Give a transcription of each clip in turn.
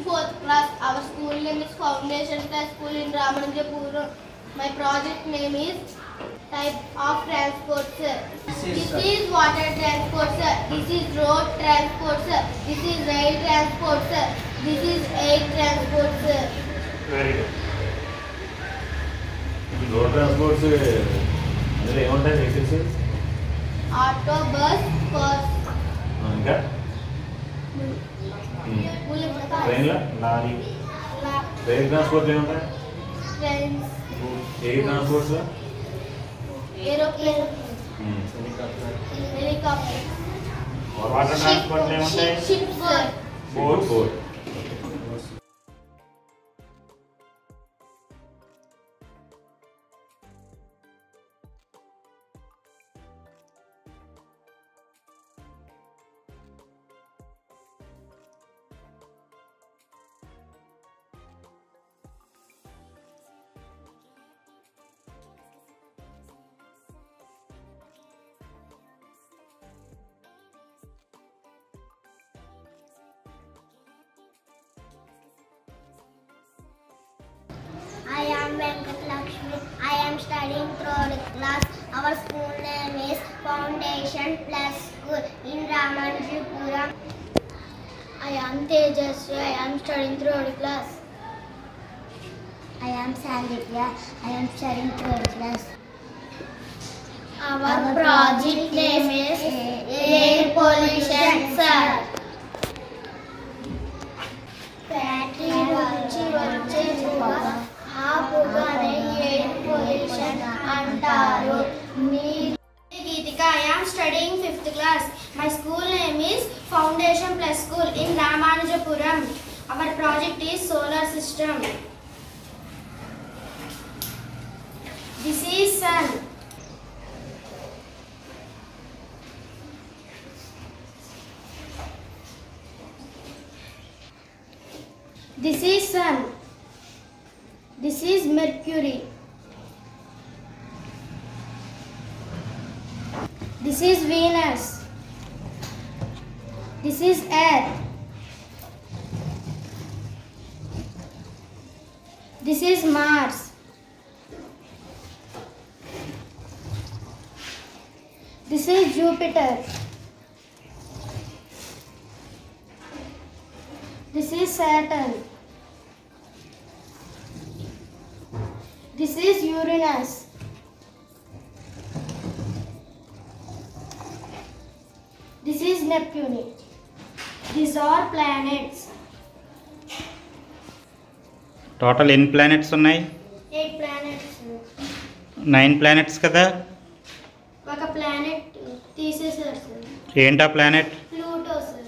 fourth class. Our school name is Foundation Class School in Ramanujapura. My project name is type of transport, sir. This is water transport, sir. This is road transport, sir. This is rail transport, sir. This is air transport, sir. Very good. Road transport అందులో ఏముంటాయి vehicles? Auto, bus, bus. ఇంకా ట్రైన్లో lorry. Rail transport ఏముంటాయి? Trains. Air ట్రాన్స్పోర్ట్స్లో Aeroplane. Helicopter. Water ట్రాన్స్పోర్ట్లో ఏముంటాయి? Ship, sir. Boat. I am Venkat Lakshmi. I am studying third class. Our school name is Foundation Plus School in Ramanujapura. I am Tejasvi. I am studying third class. I am Sandhya. I am studying third class. Our project name is air pollution, sir. Factory నుంచి వచ్చే పొగ ఆ పొగనే air pollution అంటారు. Geetika, I am studying 5th class. My school name is Foundation Plus School in Ramanujapuram. Our project is solar system. This is sun. This is sun. This is Mercury. This is Venus. This is Earth. This is Mars. This is Jupiter. This is Saturn. This is Uranus. This is Neptune. These are planets. Total ఎన్ని planets ఉన్నాయి? 8 planets. 9 planets కదా. ఒక planet తీసేసారు sir. ఏంటా planet? Pluto sir.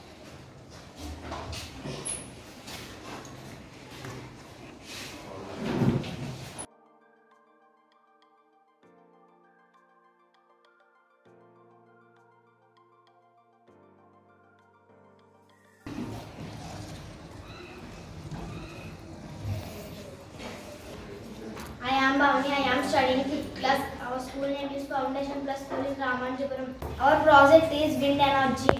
I am Bhavani. I am studying 5th class. Our school name is Foundation Plus School in Ramanujapura. Our project is wind energy.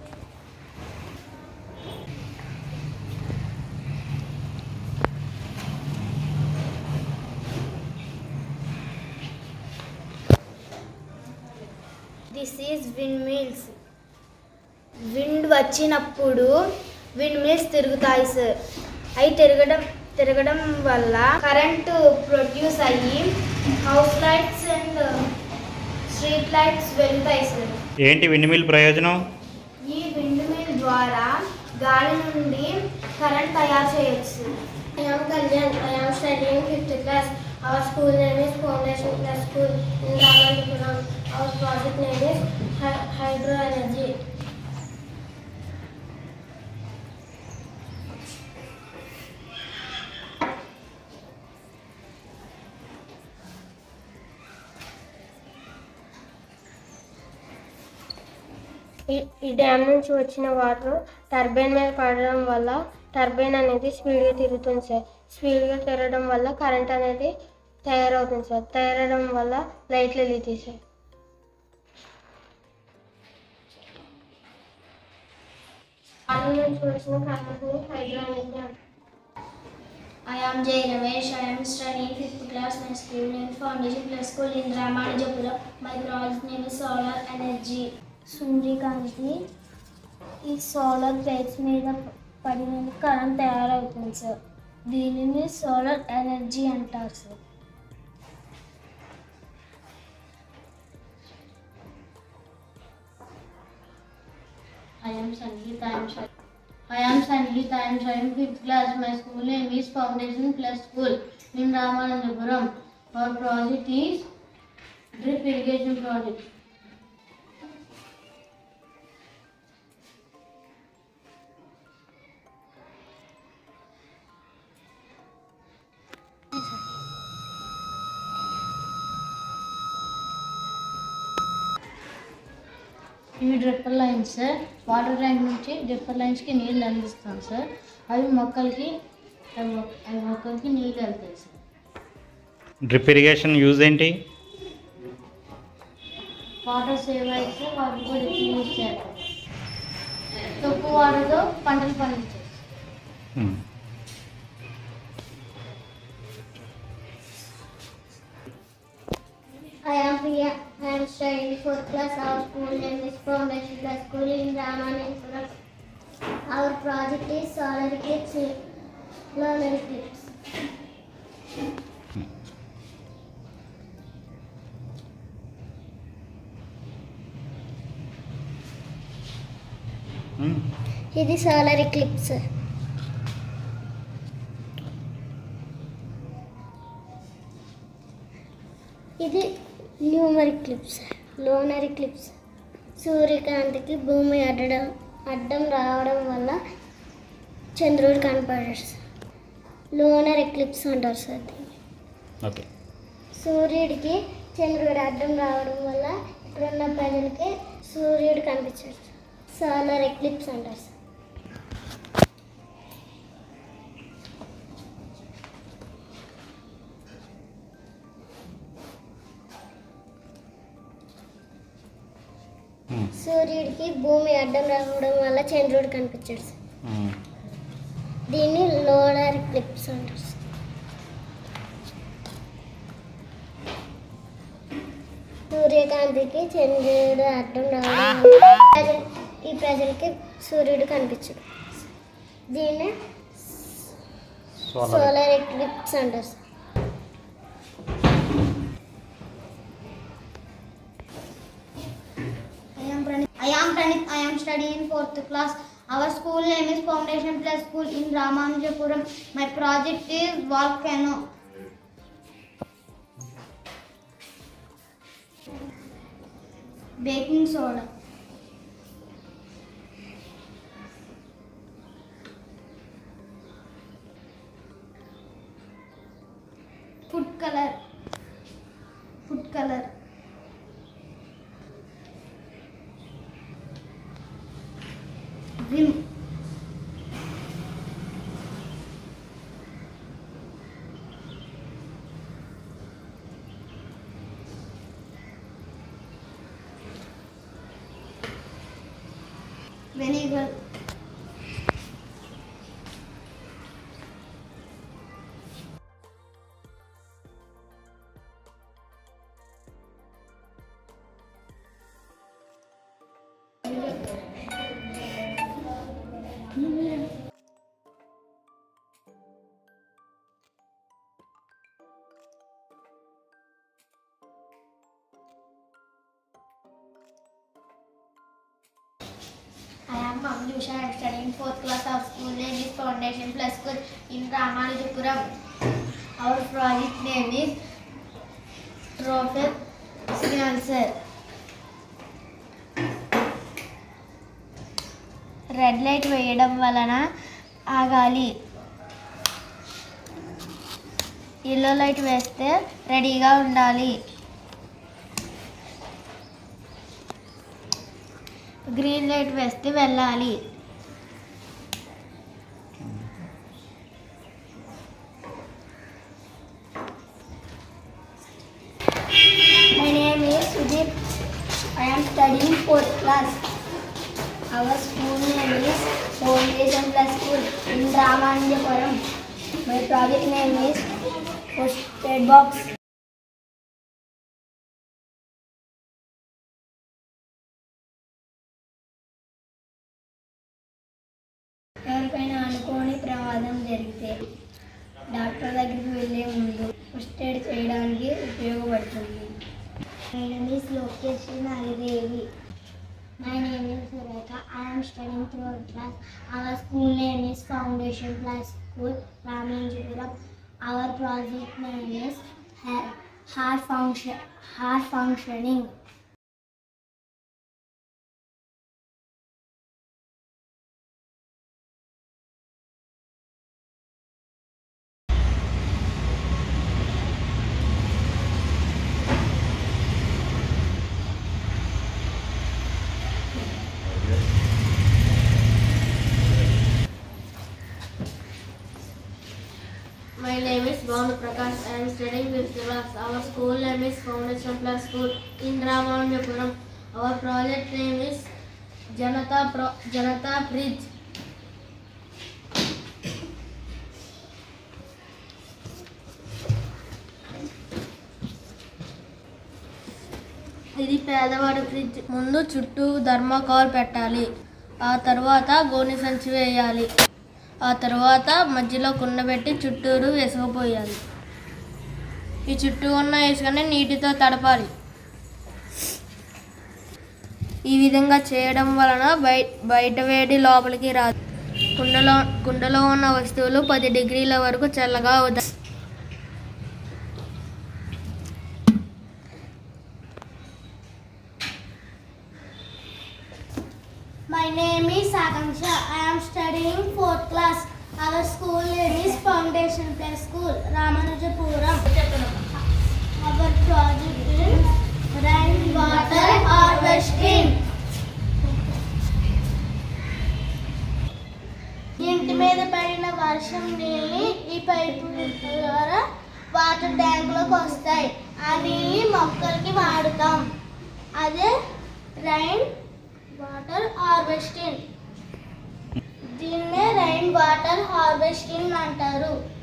This is windmills. Wind వచ్చినప్పుడు windmills తిరుగుతాయి sir. అవి తిరగడం వల్ల current produce అయ్యి house lights and street lights వెళ్తాయి sir. ఏంటి windmill ప్రయోజనం? ఈ విండ్ మిల్ ద్వారా గాలి నుండి కరెంట్ తయారు చేయొచ్చు. I am Kalyan. I am studying 5th class. Our school name is Foundation Plus School in Ramanujapura. Our project name is hydro energy. ఈ డ్యామ్ నుంచి వచ్చిన వాటర్ టర్బైన్ మీద పడడం వల్ల టర్బైన్ అనేది స్పీడ్గా తిరుగుతుంది సార్. స్పీడ్గా తిరగడం వల్ల కరెంట్ అనేది తయారవుతుంది సార్. తయారవడం వల్ల లైట్లు వెలుగుతాయి sir. I am Jay Ramesh. I am studying 5th class. My school name is Foundation Plus School in Ramanujapuram. My project name is Solar Energy. సూర్యకాంతి ఈ సోలార్ ప్లేట్స్ మీద పడిన కరెంట్ తయారవుతుంది సార్. దీనిని సోలార్ ఎనర్జీ అంటారు sir. I am Sangeeta. I am studying 5th class. My school name is Foundation Plus School in Ramanujapuram. Our project is drip irrigation project. ఇవి dripper lines sir. Water tank నుంచి dripper లైన్స్కి నీళ్ళు అందిస్తాం sir. అవి మొక్కలకి నీళ్ళు వెళ్తాయి sir. Drip irrigation use ఏంటి? వాటర్ సేవ్ అయితే వాటర్ కూడా యూజ్ చేస్తాం. తక్కువ వాటర్తో పంటలు పండించారు. I am Priya. I am studying 4th class. Our school name is Foundation Plus School in Ramanujapuram. Our project is solar eclipse, lunar eclipse. ఇది solar eclipse. ఇది ల్యూమర్ ఎక్లిప్స్, లోనర్ ఎక్లిప్స్. సూర్యకాంతికి భూమి అడ్డం రావడం వల్ల చంద్రుడు కనపడాడు సార్. లోనర్ ఎక్లిప్స్ అంటారు sir దీన్ని. ఓకే. సూర్యుడికి చంద్రుడు అడ్డం రావడం వల్ల ఇక్కడున్న ప్రజలకి సూర్యుడు కనిపించాడు సార్. సోలార్ ఎక్లిప్స్ అంటారు సార్. సూర్యుడికి భూమి అడ్డం రావడం వల్ల చంద్రుడు కనిపించాడు సార్. దీన్ని లోనర్ ఎక్లిప్స్ అంటారు సార్. సూర్యకాంతికి చంద్రుడు అడ్డం రావడం వల్ల ఈ ప్రజలకి సూర్యుడు కనిపించడు. దీన్ని సోలార్ ఎక్లిప్స్ అంటారు sir. I am Pranit. I am studying 4th class. Our school name is Foundation Plus School in Ramanujapuram. My project is volcano. Baking soda. Food color. Vim. Vinegar. I am Mamlusha. I am studying 4th class. Our school name is Foundation Plus School in Ramanujapuram. Our project name is Trophet Sensor. Red light వేయడం వలన ఆగాలి. Yellow light వేస్తే రెడీగా ఉండాలి. Green light వేస్తే వెళ్ళాలి. My name is Sudhir. I am studying 4th class. Our school name is Foundation Plus School in Ramananjapuram. My project name is Posted Box. ఎవరికైనా అనుకోని ప్రమాదం జరిగితే డాక్టర్ దగ్గరికి వెళ్ళే ముందు ఫస్ట్ ఎయిడ్ చేయడానికి ఉపయోగపడుతుంది. My name is Lokesh Nagadevi. My name is Surekha. I am studying 3rd class. Our school name is Foundation Plus School, Ramananjapuram. Our project name is Heart Functioning. My name is Bhavanu Prakash. I am studying 5th class. Our school name is Foundation Plus School in Ramananjapuram. Our project name is Janata Bridge. ఇది పేదవాడి fridge. ముందు చుట్టూ thermocol పెట్టాలి. ఆ తర్వాత గోనె సంచి వేయాలి. ఆ తర్వాత మధ్యలో కుండబెట్టి చుట్టూరు ఇసుకపోయాలి. ఈ చుట్టూ ఉన్న ఇసుకని నీటితో తడపాలి. ఈ విధంగా చేయడం వలన బయట వేడి లోపలికి రాదు. కుండలో ఉన్న వస్తువులు 10 డిగ్రీల వరకు చల్లగా అవుతాయి. My name is Akanksha. I am studying 4th class. Our school name is Foundation Plus School, Ramananjapuram. Our project is rainwater harvesting. ఇంటి మీద పడిన వర్షం నీళ్ళని ఈ పైపు ద్వారా వాటర్ ట్యాంకులోకి వస్తాయి. ఆ నీళ్ళని మొక్కలకి వాడుతాం. అదే రైన్ వాటర్ హార్వెస్టింగ్. దీన్నే రైన్ వాటర్ హార్వెస్టింగ్ అంటారు.